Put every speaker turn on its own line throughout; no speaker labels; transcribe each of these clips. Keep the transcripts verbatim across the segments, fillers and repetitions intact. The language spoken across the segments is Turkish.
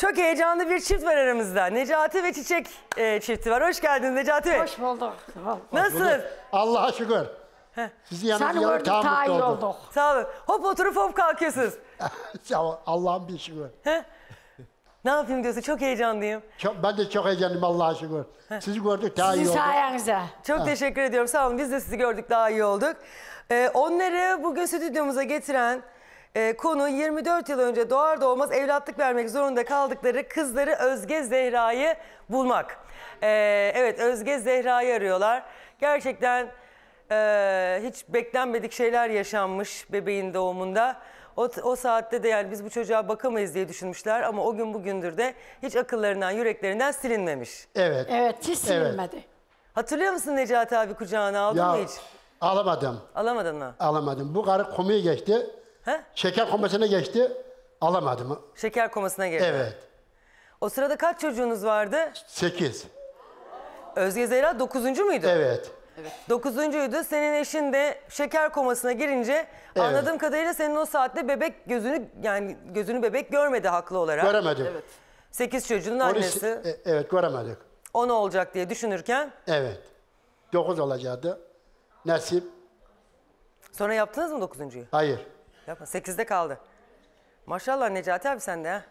Çok heyecanlı bir çift var aramızda. Necati ve Çiçek e, çifti var. Hoş geldiniz Necati Bey.
Hoş bulduk.
Nasılsınız?
Allah'a şükür.
Heh.
Sizi yanınızda
Seni gördük, daha iyi
olduk.
olduk.
Sağ olun. Hop oturup hop kalkıyorsunuz.
Sağ ol, Allah'ım bir şükür.
Heh. Ne yapayım diyorsun? Çok heyecanlıyım.
Çok, ben de çok heyecanlıyım Allah'a şükür. Sizi gördük daha iyi
Sizin
olduk.
sayenizde.
Çok ha. teşekkür ediyorum. Sağ olun. Biz de sizi gördük, daha iyi olduk. Ee, onları bugün stüdyomuza getiren e, konu yirmi dört yıl önce doğar doğmaz evlatlık vermek zorunda kaldıkları kızları Özge Zehra'yı bulmak. Ee, evet, Özge Zehra'yı arıyorlar. Gerçekten e, hiç beklenmedik şeyler yaşanmış bebeğin doğumunda. O, o saatte de yani biz bu çocuğa bakamayız diye düşünmüşler ama o gün bugündür de hiç akıllarından, yüreklerinden silinmemiş.
Evet.
Evet, hiç silinmedi.
Evet.
Hatırlıyor musun Necati abi, kucağına aldın
Ya,
mı hiç?
Alamadım.
Alamadın mı?
Alamadım. Bu karı komuya geçti.
He?
Şeker komasına geçti. Alamadım.
Şeker komasına girdi.
Evet.
O sırada kaç çocuğunuz vardı?
Sekiz.
Özge Zehra dokuzuncu muydu?
Evet.
Dokuzuncuydu. Senin eşin de şeker komasına girince
Evet.
anladığım kadarıyla senin o saatte bebek gözünü yani gözünü bebek görmedi haklı olarak.
Göremedim.
Evet. Sekiz çocuğun
Onu,
annesi.
e, evet göremedik.
O ne olacak diye düşünürken.
Evet. Dokuz olacaktı. Nasip.
Sonra yaptınız mı dokuzuncuyu?
Hayır.
Yapma. Sekizde kaldı. Maşallah Necati abi sen de ha.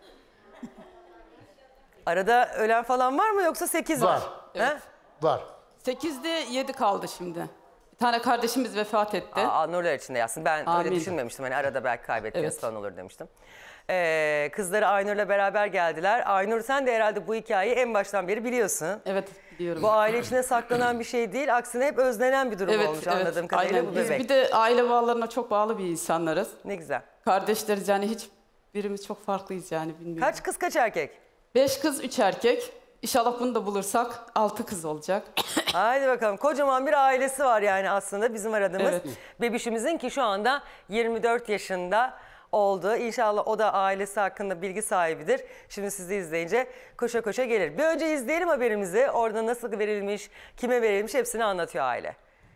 Arada ölen falan var mı yoksa sekiz var?
Var.
Evet.
Var.
Sekizde yedi kaldı şimdi. Bir tane kardeşimiz vefat etti.
Aa, nurlar içinde yatsın. Ben
Amin.
öyle düşünmemiştim. Hani arada belki kaybettiğiniz
Evet.
falan olur demiştim. Ee, kızları Aynur'la beraber geldiler. Aynur, sen de herhalde bu hikayeyi en baştan beri biliyorsun.
Evet, biliyorum.
Bu aile içinde saklanan bir şey değil. Aksine hep özlenen bir durum
evet,
olmuş
evet,
anladığım kadarıyla
aynen.
bu
Biz
bebek.
bir de aile bağlarına çok bağlı bir insanlarız.
Ne güzel.
Kardeşleriz yani, hiç birimiz çok farklıyız yani, bilmiyorum.
Kaç kız kaç erkek?
Beş kız, üç erkek. İnşallah bunu da bulursak altı kız olacak.
Haydi bakalım. Kocaman bir ailesi var yani aslında bizim aradığımız
Evet.
bebişimizin, ki şu anda yirmi dört yaşında oldu. İnşallah o da ailesi hakkında bilgi sahibidir. Şimdi sizi izleyince koşa koşa gelir. Bir önce izleyelim haberimizi. Orada nasıl verilmiş, kime verilmiş hepsini anlatıyor aile.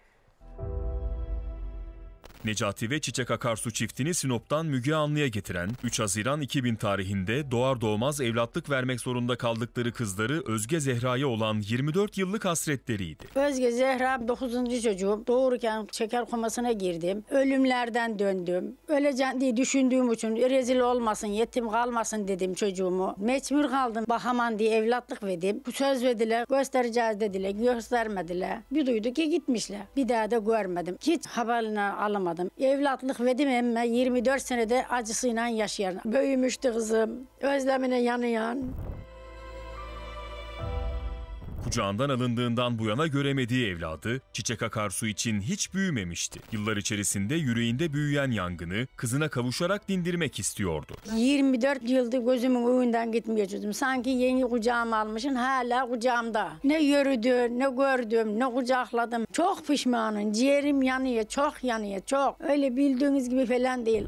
Necati ve Çiçek Akarsu çiftini Sinop'tan Müge Anlı'ya getiren üç Haziran iki bin tarihinde doğar doğmaz evlatlık vermek zorunda kaldıkları kızları Özge Zehra'ya olan yirmi dört yıllık hasretleriydi.
Özge Zehra dokuzuncu çocuğum. Doğururken şeker komasına girdim. Ölümlerden döndüm. Öleceğim diye düşündüğüm için rezil olmasın, yetim kalmasın dedim çocuğumu. Mecbur kaldım. Bahaman diye evlatlık verdim. Bu söz verdiler, göstereceğiz dediler, göstermediler. Bir duydu ki gitmişler. Bir daha da görmedim. Hiç haberini alamadım. Evlatlık verdim ama yirmi dört senede acısıyla yaşayan. Büyümüştü kızım. Özlemine yanıyan.
Kucağından alındığından bu yana göremediği evladı Çiçek Akarsu için hiç büyümemişti. Yıllar içerisinde yüreğinde büyüyen yangını kızına kavuşarak dindirmek istiyordu.
yirmi dört yıldır gözümün önünden gitmiyor çocuğum. Sanki yeni kucağıma almışım, hala kucağımda. Ne yürüdü, ne gördüm, ne kucakladım. Çok pişmanım. Ciğerim yanıyor, çok yanıyor, çok. Öyle bildiğiniz gibi falan değil.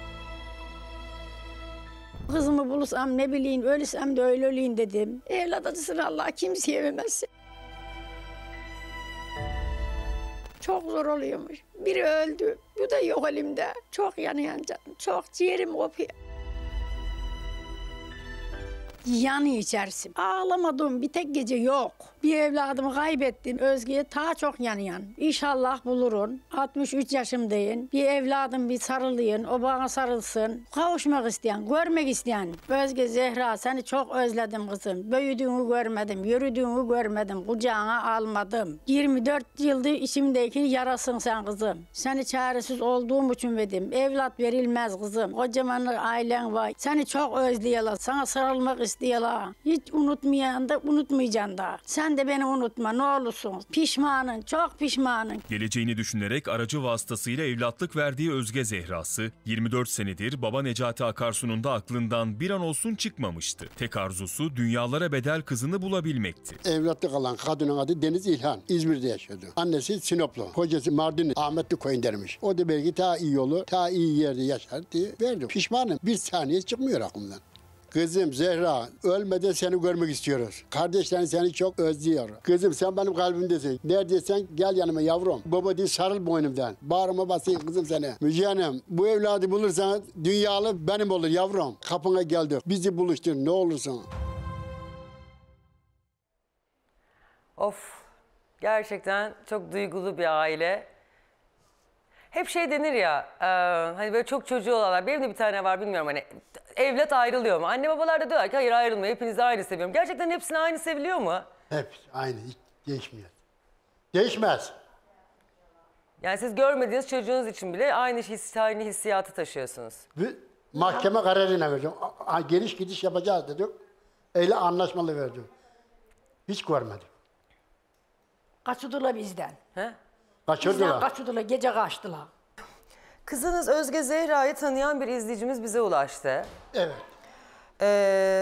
Kızımı bulursam ne bileyim, ölürsem de öyle öleyim dedim. Evlat acısını Allah kimseye vermez. Çok zor oluyormuş. Biri öldü, bu da yok elimde. Çok yanıyor canım, çok ciğerim kopuyor. Yanı içersin. Ağlamadığım bir tek gece yok. Bir evladımı kaybettim. Özge'ye ta çok yanıyan. İnşallah bulurun. altmış üç yaşımdayım. Bir evladım bir sarılayım. O bana sarılsın. Kavuşmak isteyen, görmek isteyen. Özge Zehra, seni çok özledim kızım. Büyüdüğünü görmedim, yürüdüğünü görmedim. Kucağına almadım. yirmi dört yıldır içimdeki yarasın sen kızım. Seni çaresiz olduğum için verdim. Evlat verilmez kızım. Kocaman ailen var. Seni çok özlüyorlar. Sana sarılmak istiyorlar. Hiç unutmayan da unutmayacaksın da. Sen de beni unutma ne olursun. Pişmanım, çok pişmanım.
Geleceğini düşünerek aracı vasıtasıyla evlatlık verdiği Özge Zehra'sı yirmi dört senedir baba Necati Akarsu'nun da aklından bir an olsun çıkmamıştı. Tek arzusu dünyalara bedel kızını bulabilmekti.
Evlatlık alan kadının adı Deniz İlhan. İzmir'de yaşıyordu. Annesi Sinoplu. Kocası Mardin Ahmetli Koyundermiş. O da belki daha iyi yolu, daha iyi yerde yaşar diye verdim. Pişmanım. Bir saniye çıkmıyor aklımdan. Kızım Zehra, ölmeden seni görmek istiyoruz. Kardeşlerin seni çok özlüyor. Kızım sen benim kalbimdesin. Neredeysen gel yanıma yavrum. Baba diye sarıl boynumdan. Bağrıma basayım kızım seni. Müge Hanım, bu evladı bulursan dünyalı benim olur yavrum. Kapına geldik. Bizi buluştur ne olursun.
Of, gerçekten çok duygulu bir aile. Hep şey denir ya, e, hani böyle çok çocuğu olanlar, benim de bir tane var bilmiyorum hani evlat ayrılıyor mu? Anne babalar da diyorlar ki hayır ayrılmıyor, hepinizi aynı seviyorum. Gerçekten hepsini aynı seviliyor mu?
Hep aynı, hiç değişmiyor. Değişmez.
Yani siz görmediğiniz çocuğunuz için bile aynı, his, aynı hissiyatı taşıyorsunuz.
Ve mahkeme kararıyla verdim. A- a- Geliş gidiş yapacağız dedik. Öyle anlaşmalı verdim. Hiç görmedim.
Kaçırdılar bizden.
He?
Bizden
Kaçırdılar.
kaçırdılar, gece kaçtılar.
Kızınız Özge Zehra'yı tanıyan bir izleyicimiz bize ulaştı.
Evet.
Ee,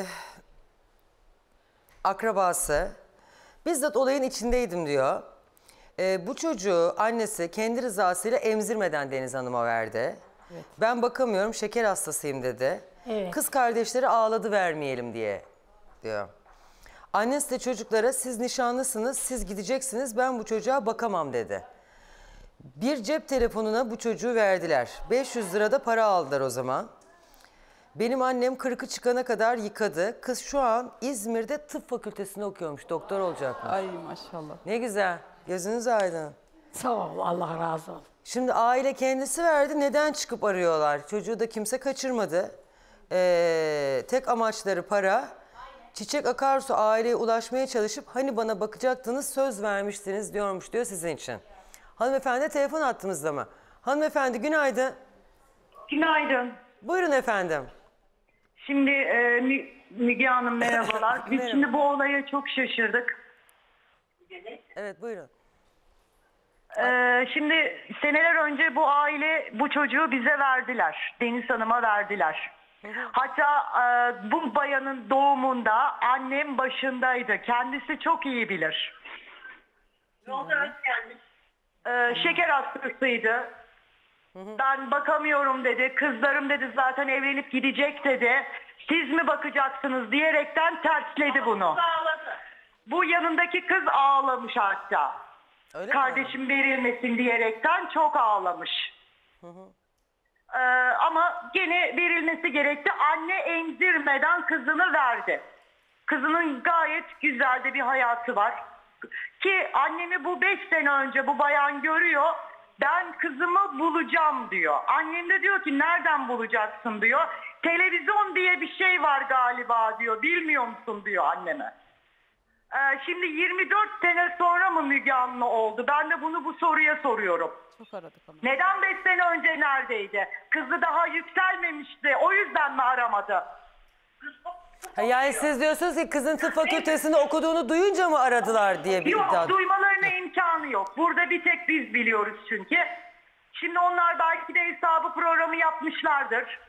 akrabası. Bizzat olayın içindeydim diyor. Ee, bu çocuğu annesi kendi rızasıyla emzirmeden Deniz Hanım'a verdi. Ben bakamıyorum, şeker hastasıyım dedi.
Evet.
Kız kardeşleri ağladı vermeyelim diye diyor. Annesi de çocuklara siz nişanlısınız, siz gideceksiniz, ben bu çocuğa bakamam dedi. Bir cep telefonuna bu çocuğu verdiler. beş yüz lira da para aldılar o zaman. Benim annem kırkı çıkana kadar yıkadı. Kız şu an İzmir'de tıp fakültesinde okuyormuş, doktor olacakmış.
Ay maşallah.
Ne güzel, gözünüz aydın.
Sağ ol, Allah razı olsun.
Şimdi aile kendisi verdi, neden çıkıp arıyorlar? Çocuğu da kimse kaçırmadı. Ee, tek amaçları para. Çiçek Akarsu aileye ulaşmaya çalışıp hani bana bakacaktınız, söz vermiştiniz diyormuş diyor sizin için. Hanımefendi telefon attığımızda mı? Hanımefendi günaydın.
Günaydın.
Buyurun efendim.
Şimdi e, Mü- Müge Hanım merhabalar. Biz
Merhaba.
şimdi bu olaya çok şaşırdık.
Evet buyurun.
E, şimdi seneler önce bu aile bu çocuğu bize verdiler. Deniz Hanım'a verdiler. Hatta e, bu bayanın doğumunda annem başındaydı. Kendisi çok iyi bilir. E, şeker hastasıydı. Ben bakamıyorum dedi. Kızlarım dedi zaten evlenip gidecek dedi. Siz mi bakacaksınız diyerekten tersledi bunu. Bu yanındaki kız ağlamış hatta.
Öyle mi?
Kardeşim verilmesin diyerekten çok ağlamış. Ee, ama gene verilmesi gerekti. Anne emzirmeden kızını verdi. Kızının gayet güzel de bir hayatı var. Ki annemi bu beş sene önce bu bayan görüyor. Ben kızımı bulacağım diyor. Annem de diyor ki nereden bulacaksın diyor. Televizyon diye bir şey var galiba diyor. Bilmiyor musun diyor anneme. Ee, şimdi yirmi dört sene sonra mı Müge Anlı oldu? Ben de bunu bu soruya soruyorum.
Çok aradık ama.
Neden beş sene önce neredeydi? Kızı daha yükselmemişti. O yüzden mi aramadı?
Ha, yani siz diyorsunuz ki kızın tıp fakültesinde okuduğunu duyunca mı aradılar diye bir iddia.
Yok, duymalarına imkanı yok. Burada bir tek biz biliyoruz çünkü. Şimdi onlar belki de hesabı programı yapmışlardır.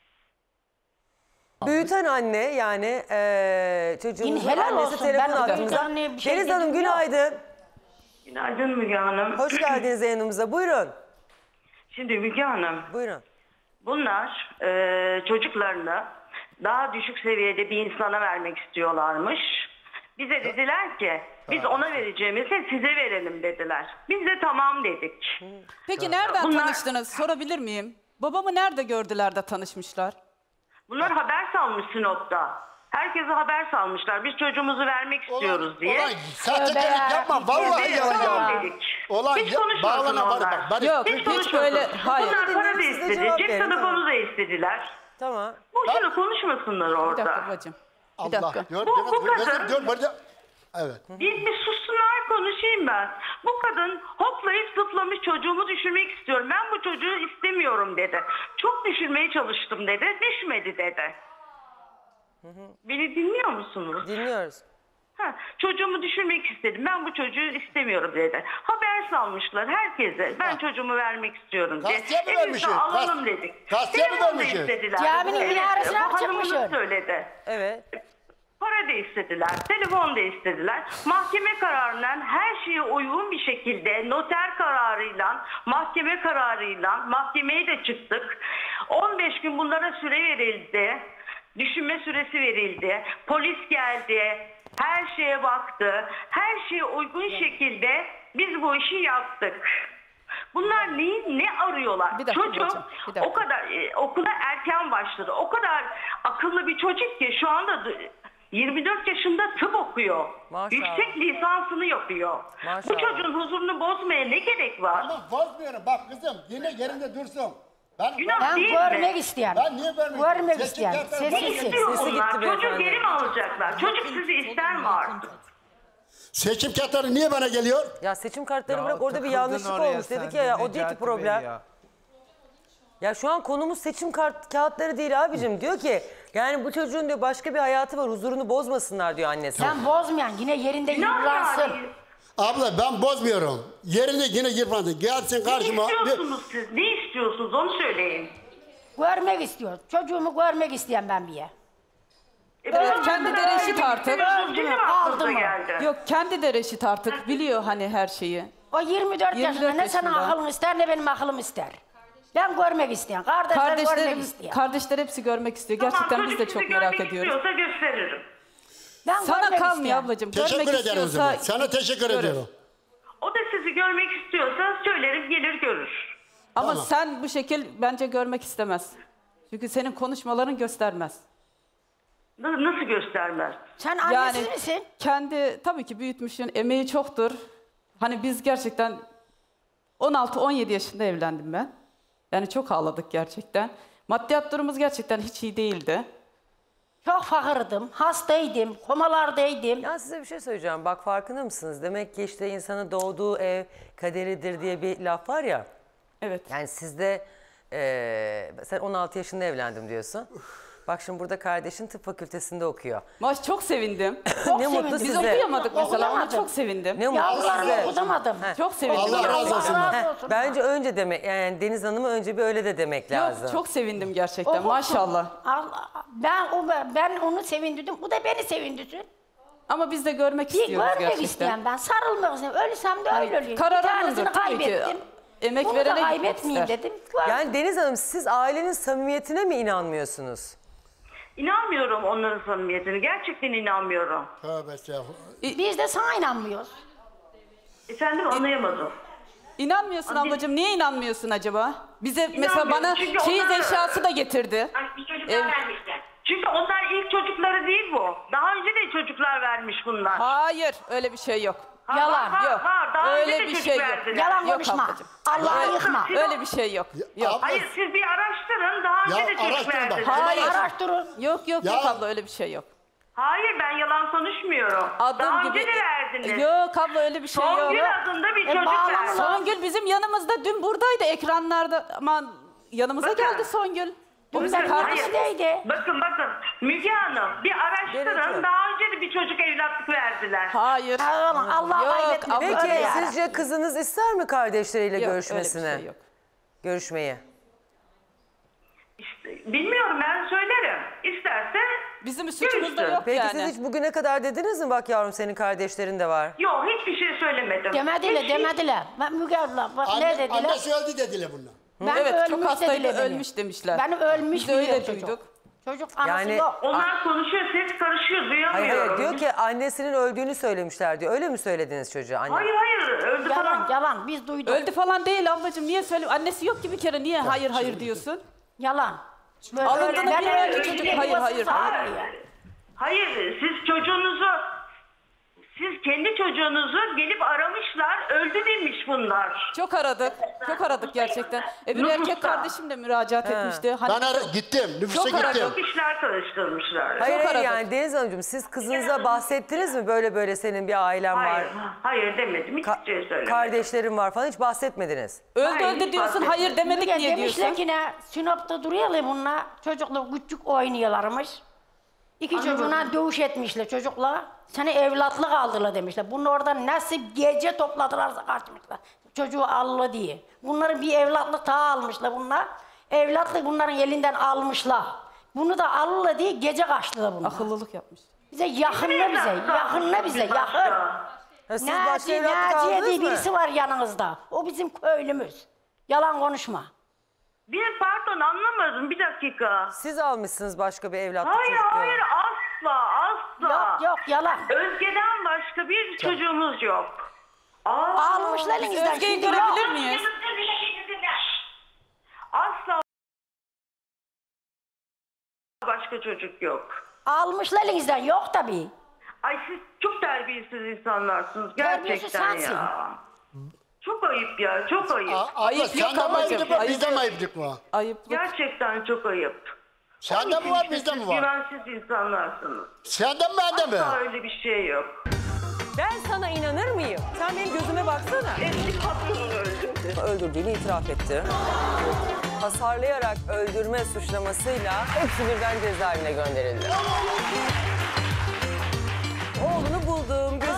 Büyüten anne yani eee çocuğumuzun
Helal
annesi
olsun,
telefon
ben de
attığımızda.
büyüten anneye bir şey
Deniz Hanım
dedim yok.
günaydın.
Günaydın Müge Hanım.
Hoş geldiniz yayınımıza. Buyurun.
Şimdi Müge Hanım,
Buyurun.
bunlar e, çocuklarını daha düşük seviyede bir insana vermek istiyorlarmış. Bize dediler ki biz ona vereceğimizi size verelim dediler. Biz de tamam dedik.
Peki nereden
Bunlar-
tanıştınız? Sorabilir miyim? Babamı nerede gördüler de tanışmışlar?
Bunlar haber salmış Sinop'ta. Herkese haber salmışlar. Biz çocuğumuzu vermek istiyoruz diye.
Ulan sahtekarlık yapma. Vallahi
Biz de
yalan
tamam
ya.
dedik.
Ulan
Hiç
ya-
konuşmasın
bağlana bari
onlar.
bak. Bari.
Yok
Hiç
hiç
konuşmasın.
böyle hayır.
Bunlar para da
Dinliyorum, siz de
istedi.
cevap
Cep
verin,
telefonu da istediler.
Tamam.
Boşuna konuşmasınlar
Bir
orada.
dakika bacım. Bir
Allah.
dakika.
Gör,
Bu-
Demet,
bu
gör,
kadın-
gör, burada. Evet.
Bir, bir sussunlar konuşayım ben. Bu kadın hoplayıp zıplamış çocuğumu düşürmek istiyorum. Ben bu çocuğu istemiyorum dedi. Çok düşürmeye çalıştım dedi. Düşmedi dedi. Beni dinliyor musunuz?
Dinliyoruz.
Ha, çocuğumu düşürmek istedim. Ben bu çocuğu istemiyorum dedi. Haber salmışlar herkese. Ben
Ha.
çocuğumu vermek istiyorum diye.
Gazeteye mi
Hepimiz de
vermişsin?
alalım
Gaz-
dedik.
gazeteye mi
Telefon da
vermişsin?
istediler.
Caminin
Evet,
minarasına
bu
mı
hanımınız
çıkmışsın?
söyledi.
Evet.
Para da istediler, telefon da istediler. Mahkeme kararından her şeye uygun bir şekilde noter kararıyla, mahkeme kararıyla mahkemeye de çıktık. on beş gün bunlara süre verildi. Düşünme süresi verildi. Polis geldi. Her şeye baktı. Her şeye uygun şekilde biz bu işi yaptık. Bunlar neyi ne arıyorlar?
Bir dakika
Çocuk
hocam, bir dakika.
o kadar e, okula erken başladı. O kadar akıllı bir çocuk ki şu anda d- yirmi dört yaşında tıp okuyor.
Maşallah.
Yüksek lisansını yapıyor.
Maşallah.
Bu çocuğun huzurunu bozmaya ne gerek var?
Ama bozmuyorum. Bak kızım yine yerinde dursun. Ben,
Günah
Ben
değil
görmek
mi?
istiyorum.
Ben niye görmek
Görmek
Sesi
istiyorum.
gerçekten
Ne
bana
Sesi
geliyor.
istiyor
Sesi
bunlar?
gitti
Çocuk
beyefendi.
geri mi alacaklar? Çocuk sizi ister mi artık?
Seçim kağıtları niye bana geliyor?
Ya seçim kartları
Ya
bırak orada bir
takıldın
yanlışlık
oraya
olmuş
sen
dedik
de
ya, ya o
Necati
değil ki
Bey
problem.
ya.
Ya şu an konumuz seçim kart, kağıtları değil abicim. Diyor ki yani bu çocuğun diyor başka bir hayatı var, huzurunu bozmasınlar diyor annesi.
Sen bozmayan yine yerinde
Günah
yıpransın.
yani.
Abla ben bozmuyorum. Yerinde yine yırtmadın. Gelsin
Ne
karşıma.
istiyorsunuz siz? Ne istiyorsunuz? Onu söyleyin.
Görmek istiyor. Çocuğumu görmek isteyen ben bir yer.
E,
Evet,
bu
kendi de
arada
reşit
öyle
artık.
bir şey sizin mi
Aldı
aklınıza
mı?
geldi?
Yok, kendi de reşit artık. Biliyor hani her şeyi.
O yirmi dört,
yirmi
yaşında
dört
ne senin
yaşında.
aklın ister ne benim aklım ister. Ben görmek isteyen, kardeşler görmek
Kardeşlerim,
isteyen.
kardeşler hepsi görmek istiyor.
Tamam,
Gerçekten
çocuk
biz de
sizi
çok merak
görmek
ediyoruz.
istiyorsa gösteririm.
Ben
Sana
görmek
kalmıyor
isteyen.
ablacığım.
Teşekkür
Görmek
ederim o
istiyorsa
zaman. Sana teşekkür
görür.
ediyorum.
O da sizi görmek istiyorsa söylerim, gelir görür.
Ama
Tamam.
sen bu şekil bence görmek istemez. Çünkü senin konuşmaların göstermez.
N- Nasıl göstermez?
Sen annesiz
Yani
misin?
kendi tabii ki büyütmüşsün, emeği çoktur. Hani biz gerçekten on altı on yedi yaşında evlendim ben. Yani çok ağladık gerçekten. Maddiyat durumumuz gerçekten hiç iyi değildi.
Çok fakirdim, hastaydım, komalardaydım.
Ya size bir şey söyleyeceğim. Bak farkında mısınız? Demek ki işte insanın doğduğu ev kaderidir diye bir laf var ya.
Evet.
Yani sizde eee sen on altı yaşında evlendim diyorsun. Bak şimdi burada kardeşin tıp fakültesinde okuyor.
Maş çok sevindim.
Çok
ne mutlu
sevindim.
Biz
size.
okuyamadık mesela, ona
Okuyamadım.
çok sevindim.
Ne mutlu
Yavrularımı
size.
okutamadım.
Heh.
Çok sevindim.
Allah razı
Allah
olsun.
razı
Heh,
olsun.
bence önce demek yani Deniz Hanım'a önce bir öyle de demek lazım.
Yok, çok sevindim gerçekten.
Okuttum.
Maşallah.
Allah, ben, o, ben onu sevindirdim, bu da beni sevindirsin.
Ama biz de görmek
Bir
istiyoruz
görmek
gerçekten.
isteyen ben, sarılmak isteyen. Ölsem de öyle öleyim. Bir
kararımızdır
tanesini
tabii ki.
kaybettim.
Emek
Bunu
verene
da
gitmek
kaybetmeyeyim
ister.
dedim. Gör-
Yani Deniz Hanım siz ailenin samimiyetine mi inanmıyorsunuz?
İnanmıyorum onların samimiyetine. Gerçekten inanmıyorum.
Tövbe estağfurullah.
Biz de sana inanmıyoruz.
Efendim anlayamadım.
İnanmıyorsun
Abi-
ablacığım. Niye inanmıyorsun acaba? Bize mesela bana
çünkü
çeyiz
onlar-
eşyası da getirdi.
Ay, bir çocuklar
Ev-
vermişler. Çünkü onlar ilk çocukları değil bu. Daha önce de çocuklar vermiş bunlar.
Hayır, öyle bir şey yok.
Ha,
Yalan.
ha,
Yok.
ha, daha
Öyle
önce de
bir
çocuk
şey yok.
verdiler.
Yalan
Yok
konuşma.
ablacığım.
Allah'ı
Öyle-
yıkma.
Öyle bir şey yok. Yok.
abla-
Hayır siz bir araştırın. Daha önce
Ya
de çocuk
araştırın bak.
verdiler.
Hayır.
Araştırın.
Yok yok
Ya-
yok abla, öyle bir şey yok.
Hayır ben yalan konuşmuyorum.
Adım
Daha
gibi.
önce de verdiniz.
Yok abla, öyle bir şey yok.
Songül adında bir
E,
çocuk
bağlanın.
verdi.
Songül bizim yanımızda, dün buradaydı ekranlarda. Aman yanımıza
Bakın.
geldi Songül. O bizim
Bakın,
kardeşim.
hayır.
Neydi?
Bakın bakın Müge Hanım bir araştırın.
Gerekiyor.
Daha önce de bir çocuk evlatlık verdiler.
Hayır.
Yalan. Allah
Yok,
kaybetmedi.
abla.
Peki
Öyle yani.
sizce kızınız ister mi kardeşleriyle
Yok, öyle bir
görüşmesini?
şey yok.
Görüşmeyi.
İşte, bilmiyorum ben söylerim. İsterse
Bizim bir suçumuz da yok
Peki
yani.
siz hiç bugüne kadar dediniz mi bak yavrum senin kardeşlerin de var?
yok hiçbir şey söylemedim.
Demediler,
Hiç-
demediler. Ben Müge abla, bak
Anne,
ne dediler?
annesi öldü dediler bunlar.
Ben
Evet, çok
ölmüş
hastaydı,
dediler beni.
ölmüş demişler.
Benim ölmüş
Biz de öyle
biliyor çocuk.
duyduk.
Çocuk anası
Yani-
yok.
Onlar konuşuyor ses karışıyor
Hayır
duyamıyorum.
hayır diyor ki annesinin öldüğünü söylemişler diyor. Öyle mi söylediniz çocuğa anne?
Hayır hayır öldü
Yalan,
falan.
yalan. Biz duyduk.
Öldü falan değil ablacığım. Niye söyle? Annesi yok ki bir kere. Niye hayır hayır diyorsun?
Yalan. Böyle
Alındığını
öyle- ben
biliyor
öyle
ki çocuk.
bir
Hayır,
yuvasız
hayır,
ağrıyor.
Hayır siz çocuğunuzu siz kendi çocuğunuzu gelip aramışlar öldü demiş bunlar.
Çok aradık. Çok aradık gerçekten. Öbür
Nüfusta.
erkek kardeşim de müracaat etmişti. Hani
Ben ara gittim. Nüfusa
Çok aradım.
gittim.
Çok işler karıştırmışlar.
Hayır hayır
aradık.
yani Deniz Hanımcığım siz kızınıza bahsettiniz mi böyle böyle senin bir ailen var?
Hayır, hayır demedim. Hiçbir
Ka-
şey söylemedim.
kardeşlerin var falan hiç bahsetmediniz.
öldü
Hayır,
öldü
hiç
diyorsun.
bahsetmedim.
Hayır demedik
Müge
niye
demişler
diyorsun?
ki ne? Sinop'ta duruyorlar bunlar. Çocukla küçük oynuyorlarmış. İki çocuğuna dövüş etmişler çocukla. Seni evlatlık aldılar demişler. Bunu orada nasıl gece topladılarsa kaçmışlar. Çocuğu allı diye. Bunları bir evlatlık daha almışlar bunlar. Evlatlık bunların elinden almışlar. Bunu da allı diye gece kaçtılar bunlar.
Akıllılık yapmış.
Bize yakınla bize, yakınla bize, yakın.
Ha, siz başka
Naci,
evlatlık
Naciye
aldınız
diye
mı?
birisi var yanınızda. O bizim köylümüz. Yalan konuşma.
Bir pardon anlamadım bir dakika.
Siz almışsınız başka bir evlatlık
Hayır
çocuk diyor.
hayır asla asla.
Yok yok yalan.
Özge'den başka bir çocuğumuz yok. Aa,
Almışlar elinizden.
Özge'yi
şimdi yok.
görebilir miyiz?
Asla başka çocuk yok.
Almışlar elinizden yok tabii.
Ay siz çok terbiyesiz insanlarsınız
Terbiyesiz
gerçekten
sensin.
ya. Çok ayıp ya çok ayıp.
A- abla
Ayıp
sen
yok
de mi
ablacığım,
ayıplık var
ayıp
bizde mi
yok.
ayıplık var?
Ayıplık.
Gerçekten çok ayıp.
Sende mi var bizde mi var?
Güvensiz insanlarsınız.
Sende mi bende mi?
Asla öyle bir şey yok.
Ben sana inanır mıyım? Sen benim gözüme baksana.
Eski patronunu öldürdü.
Öldürdüğünü itiraf etti. Hasarlayarak öldürme suçlamasıyla hepsi birden cezaevine gönderildi. Oğlunu buldum, gözüm